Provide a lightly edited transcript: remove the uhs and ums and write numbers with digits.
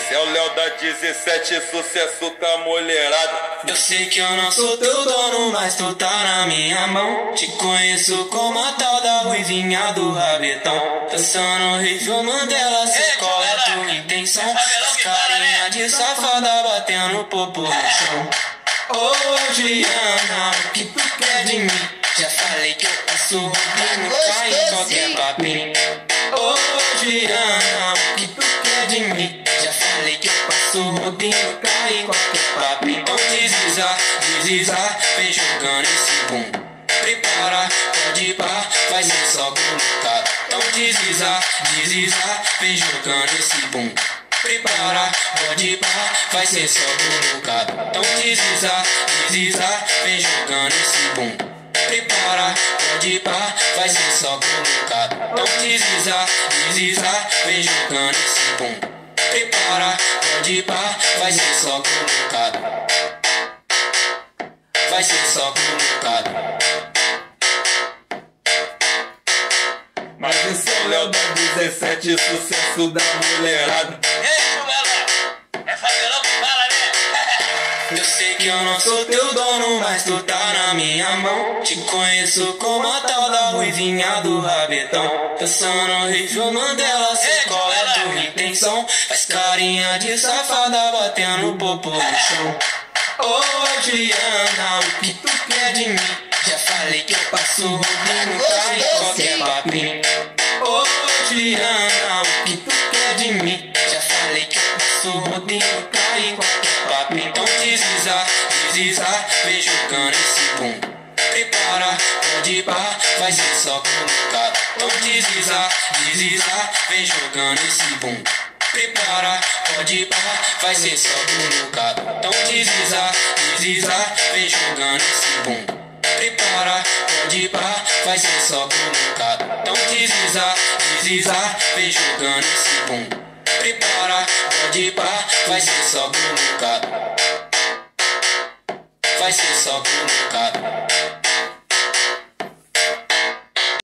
Esse é o Léo da 17, sucesso com a mulherada. Eu sei que eu não sou teu dono, mas tu tá na minha mão. Te conheço como a tal da ruivinha do rabetão. Dançando Rio Mandela, cê qual é tua intenção? As carinha de safada batendo popo no chão. Ô Juliana, o que tu quer de mim? Já falei que eu passo roubando, cai em qualquer papinho. Ô Juliana, o que tu quer de mim? Já falei que eu passo roubando, cai em qualquer papinho. Então deslizar, vem jogando esse bumbum. Prepara, pode ir pá, vai ser só colocado. Então deslizar, vem jogando esse bumbum. Prepara, pode ir pá, vai ser só colocado. Então deslizar, vem jogando esse bumbum. Prepara, pode ir pá, vai ser só colocado. Então deslizar, vem jogando esse bumbum. Prepara, pode ir pá, vai ser só colocado. Vai ser só colocado. Mas esse é o Léo da 17, sucesso da mulherada. É favelão que fala, né? Eu sei que eu não sou teu dono, mas tu tá na minha mão. Te conheço como a tal da ruivinha do rabetão. Dançando Rio Mandela, cê qual é tua intenção? Faz carinha de safada batendo popo no chão. Ô Juliana, o que tu quer de mim? Já falei que eu passo roubando, cai em qualquer papinho. Ô Juliana, o que tu quer de mim? Já falei que eu passo roubando, cai em qualquer papinho. Então deslizar, vem jogando esse bumbum. Prepara, pode ir pá, vai ser só colocado. Então deslizar, vem jogando esse bumbum. Prepara, pode ir pá, vai ser só colocado. Então deslizar, vem jogando esse bumbum. Prepara, pode ir pá, vai ser só colocado. Então deslizar, vem jogando esse bumbum. Prepara, pode ir pá, vai ser só colocado. Vai ser só colocado.